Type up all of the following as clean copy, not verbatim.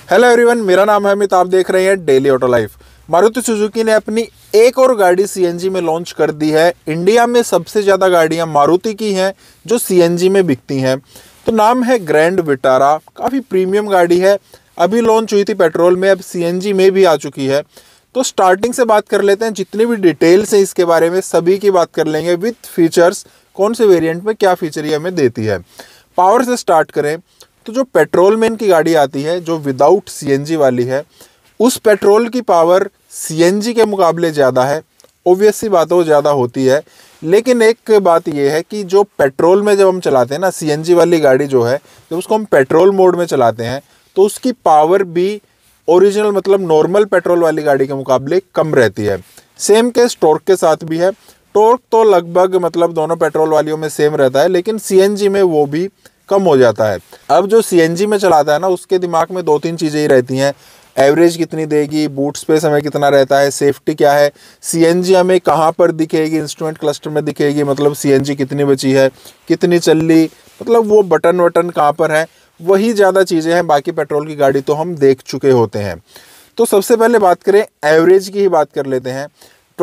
Hello everyone, मेरा नाम है अमित। आप देख रहे हैं Daily Auto Life. Maruti Suzuki ने अपनी एक और गाड़ी सीएनजी में लॉन्च कर दी है। इंडिया में सबसे ज़्यादा गाड़ियां मारुति की हैं जो सीएनजी में बिकती हैं। तो नाम है ग्रैंड विटारा। काफ़ी प्रीमियम गाड़ी है। अभी लॉन्च हुई थी पेट्रोल में, अब सीएनजी में भी आ चुकी है। तो स्टार्टिंग से बात कर लेते हैं। जितनी भी डिटेल्स हैं इसके बारे में सभी की बात कर लेंगे विथ फीचर्स, कौन से वेरिएंट में क्या फीचर ये हमें देती है। पावर से स्टार्ट करें तो जो पेट्रोल में इनकी गाड़ी आती है जो विदाउट सीएनजी वाली है, उस पेट्रोल की पावर सीएनजी के मुकाबले ज़्यादा है। ऑब्वियस सी बात है, वो ज़्यादा होती है। लेकिन एक बात ये है कि जो पेट्रोल में जब हम चलाते हैं ना, सीएनजी वाली गाड़ी जो है, जब उसको हम पेट्रोल मोड में चलाते हैं तो उसकी पावर भी ओरिजिनल मतलब नॉर्मल पेट्रोल वाली गाड़ी के मुकाबले कम रहती है। सेम केस टॉर्क के साथ भी है। टॉर्क तो लगभग मतलब दोनों पेट्रोल वालियों में सेम रहता है, लेकिन सीएनजी में वो भी कम हो जाता है। अब जो सीएनजी में चलाता है ना, उसके दिमाग में 2-3 चीज़ें ही रहती हैं। एवरेज कितनी देगी, बूट स्पेस हमें कितना रहता है, सेफ्टी क्या है, सीएनजी हमें कहाँ पर दिखेगी, इंस्ट्रूमेंट क्लस्टर में दिखेगी, मतलब सीएनजी कितनी बची है, कितनी चल ली, मतलब वो बटन वटन कहाँ पर है, वही ज़्यादा चीज़ें हैं। बाकी पेट्रोल की गाड़ी तो हम देख चुके होते हैं। तो सबसे पहले बात करें एवरेज की ही बात कर लेते हैं।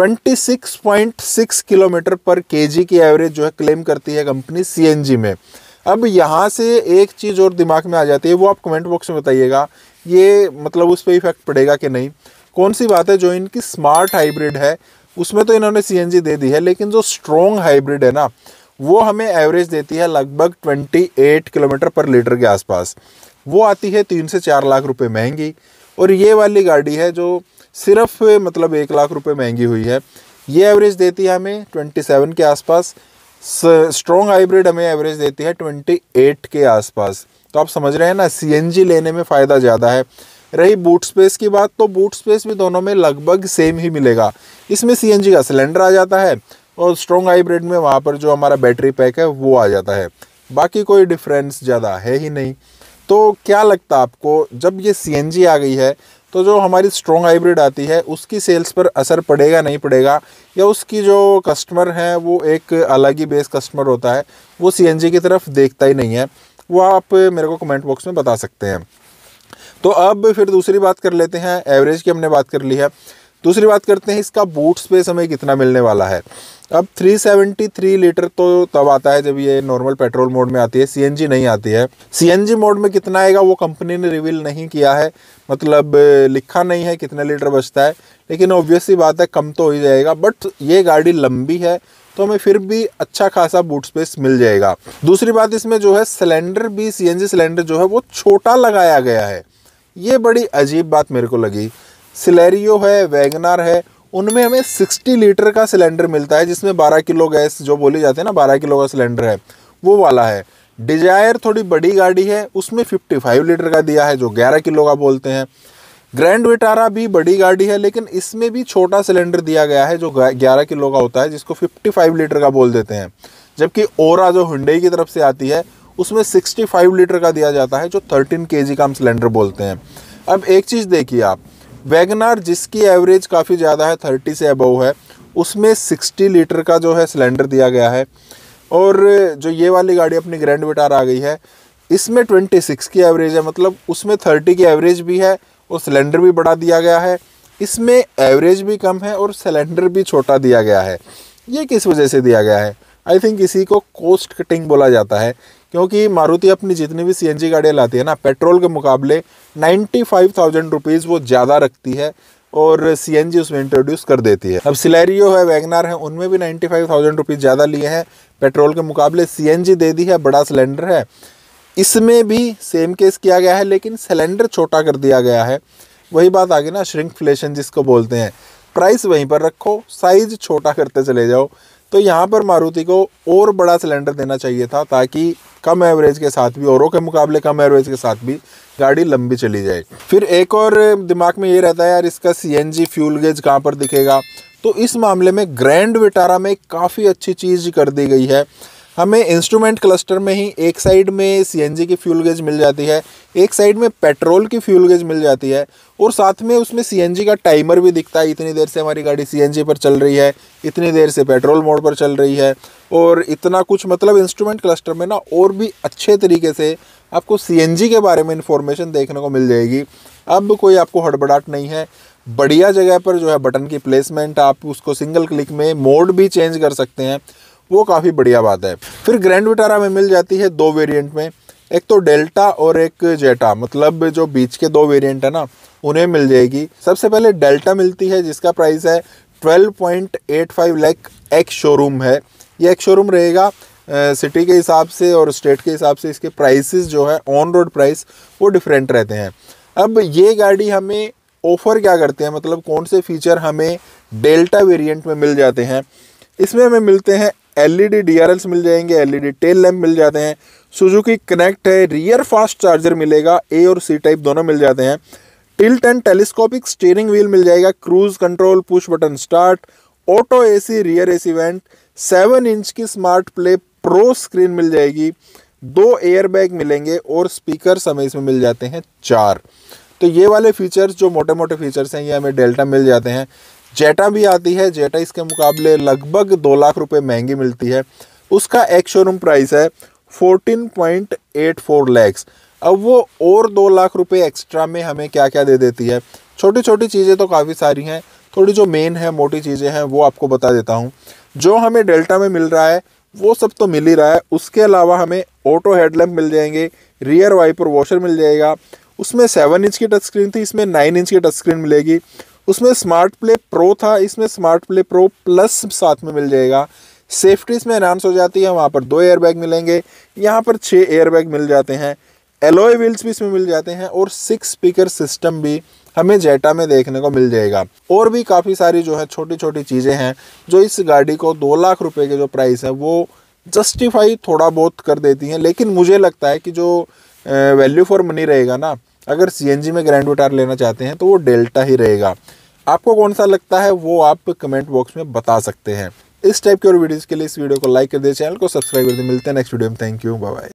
26.6 किलोमीटर पर केजी की एवरेज जो है क्लेम करती है कंपनी सीएनजी में। अब यहाँ से एक चीज़ और दिमाग में आ जाती है, वो आप कमेंट बॉक्स में बताइएगा, ये मतलब उस पर इफेक्ट पड़ेगा कि नहीं। कौन सी बात है, जो इनकी स्मार्ट हाइब्रिड है उसमें तो इन्होंने सीएनजी दे दी है, लेकिन जो स्ट्रॉन्ग हाइब्रिड है ना, वो हमें एवरेज देती है लगभग 28 किलोमीटर पर लीटर के आसपास। वो आती है 3 से 4 लाख रुपए महंगी। और ये वाली गाड़ी है जो सिर्फ मतलब 1 लाख रुपए महंगी हुई है। ये एवरेज देती है हमें 27 के आसपास। स्ट्रॉन्ग हाइब्रिड हमें एवरेज देती है 28 के आसपास। तो आप समझ रहे हैं ना, सीएनजी लेने में फ़ायदा ज़्यादा है। रही बूट स्पेस की बात, तो बूट स्पेस भी दोनों में लगभग सेम ही मिलेगा। इसमें सीएनजी का सिलेंडर आ जाता है और स्ट्रॉन्ग हाइब्रिड में वहाँ पर जो हमारा बैटरी पैक है वो आ जाता है। बाकी कोई डिफरेंस ज़्यादा है ही नहीं। तो क्या लगता है आपको, जब ये सीएनजी आ गई है तो जो हमारी स्ट्रॉन्ग हाइब्रिड आती है उसकी सेल्स पर असर पड़ेगा नहीं पड़ेगा, या उसकी जो कस्टमर है वो एक अलग ही बेस कस्टमर होता है, वो सीएनजी की तरफ देखता ही नहीं है? वो आप मेरे को कमेंट बॉक्स में बता सकते हैं। तो अब फिर दूसरी बात कर लेते हैं। एवरेज की हमने बात कर ली है, दूसरी बात करते हैं इसका बूट स्पेस हमें कितना मिलने वाला है। अब 373 लीटर तो तब आता है जब ये नॉर्मल पेट्रोल मोड में आती है, सीएनजी नहीं आती है। सीएनजी मोड में कितना आएगा वो कंपनी ने रिवील नहीं किया है, मतलब लिखा नहीं है कितने लीटर बचता है, लेकिन ऑब्वियस सी बात है कम तो हो ही जाएगा। बट ये गाड़ी लंबी है तो हमें फिर भी अच्छा खासा बूट स्पेस मिल जाएगा। दूसरी बात, इसमें जो है सिलेंडर भी, सीएनजी सिलेंडर जो है वो छोटा लगाया गया है। ये बड़ी अजीब बात मेरे को लगी। सिलेरियो है, वैगनार है, उनमें हमें 60 लीटर का सिलेंडर मिलता है, जिसमें 12 किलो गैस जो बोली जाती है ना, 12 किलो का सिलेंडर है, वो वाला है। डिजायर थोड़ी बड़ी गाड़ी है, उसमें 55 लीटर का दिया है जो 11 किलो का बोलते हैं। ग्रैंड विटारा भी बड़ी गाड़ी है, लेकिन इसमें भी छोटा सिलेंडर दिया गया है जो 11 किलो का होता है, जिसको 55 लीटर का बोल देते हैं। जबकि ओरा जो हुंडई की तरफ से आती है उसमें 65 लीटर का दिया जाता है, जो 13 केजी का हम सिलेंडर बोलते हैं। अब एक चीज़ देखिए आप, वैगनार जिसकी एवरेज काफ़ी ज़्यादा है, 30 से अबव है, उसमें 60 लीटर का जो है सिलेंडर दिया गया है। और जो ये वाली गाड़ी अपनी ग्रैंड विटारा आ गई है, इसमें 26 की एवरेज है, मतलब उसमें 30 की एवरेज भी है और सिलेंडर भी बड़ा दिया गया है। इसमें एवरेज भी कम है और सिलेंडर भी छोटा दिया गया है। ये किस वजह से दिया गया है? आई थिंक इसी को कॉस्ट कटिंग बोला जाता है, क्योंकि मारुति अपनी जितनी भी सीएनजी गाड़ियाँ लाती है ना, पेट्रोल के मुकाबले 95,000 रुपीज़ वो ज़्यादा रखती है और सीएनजी उसमें इंट्रोड्यूस कर देती है। अब सिलेरियो है, वैगनार है, उनमें भी 95,000 रुपीज़ ज़्यादा लिए हैं पेट्रोल के मुकाबले, सीएनजी दे दी है, बड़ा सिलेंडर है। इसमें भी सेम केस किया गया है, लेकिन सिलेंडर छोटा कर दिया गया है। वही बात आ गई ना, श्रिंकफ्लेशन जिसको बोलते हैं। प्राइस वहीं पर रखो, साइज छोटा करते चले जाओ। तो यहाँ पर मारुति को और बड़ा सिलेंडर देना चाहिए था, ताकि कम एवरेज के साथ भी, औरों के मुकाबले कम एवरेज के साथ भी गाड़ी लंबी चली जाए। फिर एक और दिमाग में ये रहता है, यार इसका सीएनजी फ्यूल गेज कहाँ पर दिखेगा? तो इस मामले में ग्रैंड विटारा में काफ़ी अच्छी चीज़ कर दी गई है। हमें इंस्ट्रूमेंट क्लस्टर में ही एक साइड में सीएनजी की फ्यूल गेज मिल जाती है, एक साइड में पेट्रोल की फ्यूल गेज मिल जाती है, और साथ में उसमें सीएनजी का टाइमर भी दिखता है। इतनी देर से हमारी गाड़ी सीएनजी पर चल रही है, इतनी देर से पेट्रोल मोड पर चल रही है, और इतना कुछ, मतलब इंस्ट्रूमेंट क्लस्टर में ना और भी अच्छे तरीके से आपको सीएनजी के बारे में इंफॉर्मेशन देखने को मिल जाएगी। अब कोई आपको हड़बड़ाहट नहीं है, बढ़िया जगह पर जो है बटन की प्लेसमेंट, आप उसको सिंगल क्लिक में मोड भी चेंज कर सकते हैं, वो काफ़ी बढ़िया बात है। फिर ग्रैंड विटारा में मिल जाती है 2 वेरिएंट में, एक तो डेल्टा और एक जेटा, मतलब जो बीच के 2 वेरिएंट है ना उन्हें मिल जाएगी। सबसे पहले डेल्टा मिलती है जिसका प्राइस है 12.85 लाख, एक्स शोरूम है। ये एक्स शोरूम रहेगा, सिटी के हिसाब से और स्टेट के हिसाब से इसके प्राइसेस जो है ऑन रोड प्राइस वो डिफरेंट रहते हैं। अब ये गाड़ी हमें ऑफ़र क्या करते हैं, मतलब कौन से फीचर हमें डेल्टा वेरिएंट में मिल जाते हैं। इसमें हमें मिलते हैं LED DRLs मिल जाएंगे, LED टेल लैम्प मिल जाते हैं, सुजुकी कनेक्ट है, रियर फास्ट चार्जर मिलेगा, A और C टाइप दोनों मिल जाते हैं, tilt and telescopic steering wheel मिल जाएगा, cruise control, push button start, auto AC, rear AC vent, 7 inch की स्मार्ट प्ले प्रो स्क्रीन मिल जाएगी, 2 एयरबैग मिलेंगे और स्पीकर हमें इसमें मिल जाते हैं 4। तो ये वाले फीचर्स जो मोटे मोटे फीचर्स हैं ये हमें डेल्टा मिल जाते हैं। जेटा भी आती है, जेटा इसके मुकाबले लगभग 2 लाख रुपए महंगी मिलती है। उसका एक्स शोरूम प्राइस है 14.84 लैक्स। अब वो और 2 लाख रुपए एक्स्ट्रा में हमें क्या क्या दे देती है। छोटी छोटी चीज़ें तो काफ़ी सारी हैं, थोड़ी जो मेन है मोटी चीज़ें हैं वो आपको बता देता हूँ। जो हमें डेल्टा में मिल रहा है वो सब तो मिल ही रहा है, उसके अलावा हमें ऑटो हेडलैम्प मिल जाएंगे, रियर वाइपर वॉशर मिल जाएगा। उसमें 7 इंच की टच स्क्रीन थी, इसमें 9 इंच की टच स्क्रीन मिलेगी। उसमें स्मार्ट प्ले प्रो था, इसमें स्मार्ट प्ले प्रो प्लस साथ में मिल जाएगा। सेफ्टी इसमें एनहांस हो जाती है, वहाँ पर 2 एयरबैग मिलेंगे, यहाँ पर 6 एयरबैग मिल जाते हैं। एलॉय व्हील्स भी इसमें मिल जाते हैं और 6 स्पीकर सिस्टम भी हमें जेटा में देखने को मिल जाएगा। और भी काफ़ी सारी जो है छोटी छोटी चीज़ें हैं जो इस गाड़ी को 2 लाख रुपए के जो प्राइस है वो जस्टिफाई थोड़ा बहुत कर देती हैं। लेकिन मुझे लगता है कि जो वैल्यू फॉर मनी रहेगा ना, अगर CNG में ग्रैंड विटारा लेना चाहते हैं तो वो डेल्टा ही रहेगा। आपको कौन सा लगता है वो आप कमेंट बॉक्स में बता सकते हैं। इस टाइप के और वीडियोज़ के लिए इस वीडियो को लाइक कर दे, चैनल को सब्सक्राइब कर दे। मिलते हैं नेक्स्ट वीडियो में। Thank you, bye bye.